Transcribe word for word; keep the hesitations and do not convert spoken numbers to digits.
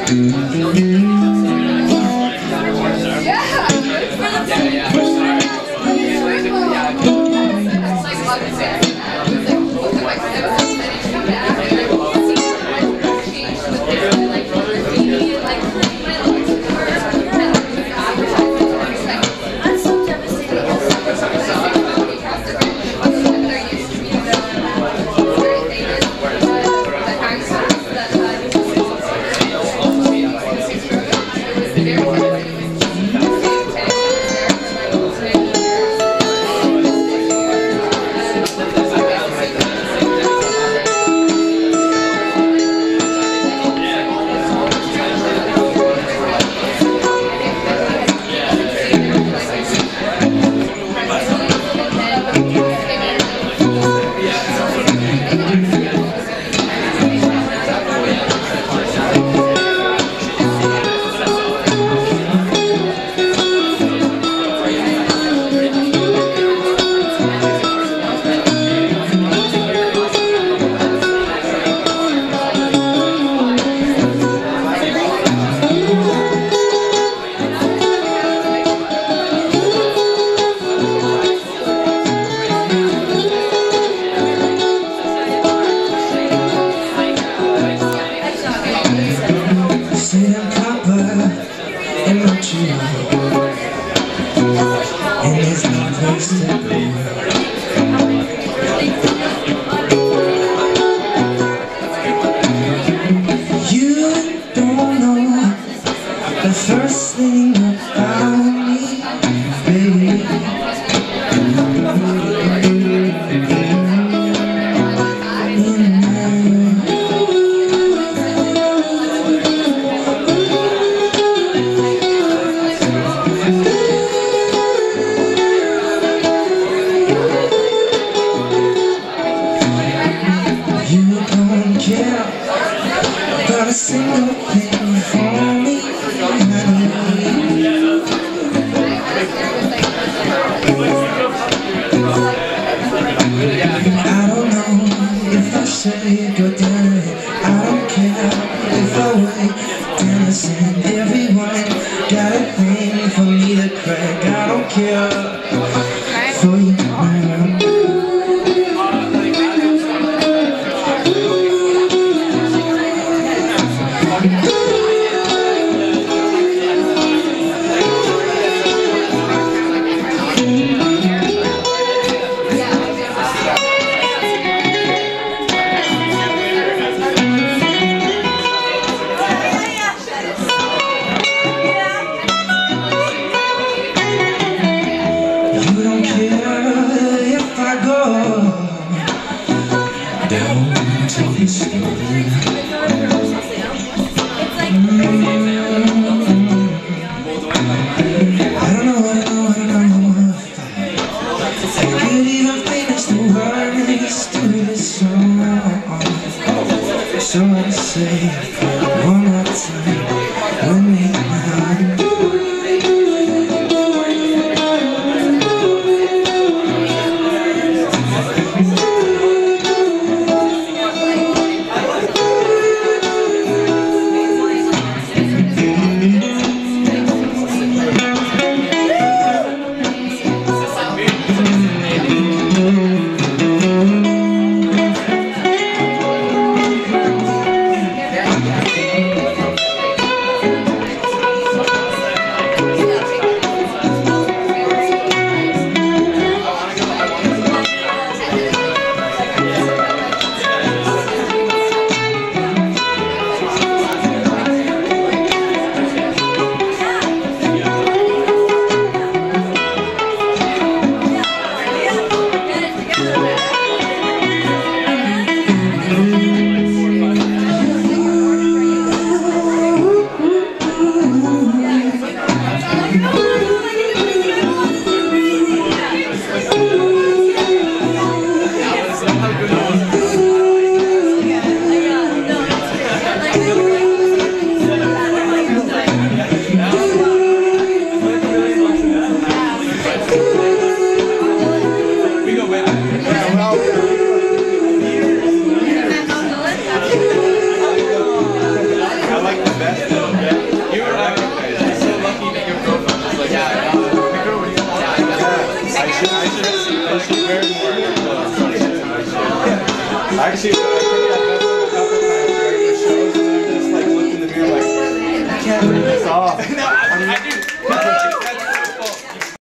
in Montreal, and there's no place to go. You don't know the first thing about me, baby. Not a single thing for me. I don't know if I say go down. I don't care if I wait. Dancing, everyone got a thing for me to crack. I don't care for you. You don't care You were like, you're so lucky that your girlfriend was like, yeah, I know. My girl was like, yeah, I should, I should, I should wear more clothes. Actually, I think that that's a couple times during the shows, and I just like looked in the mirror like, I can't bring this off. No, I, I do.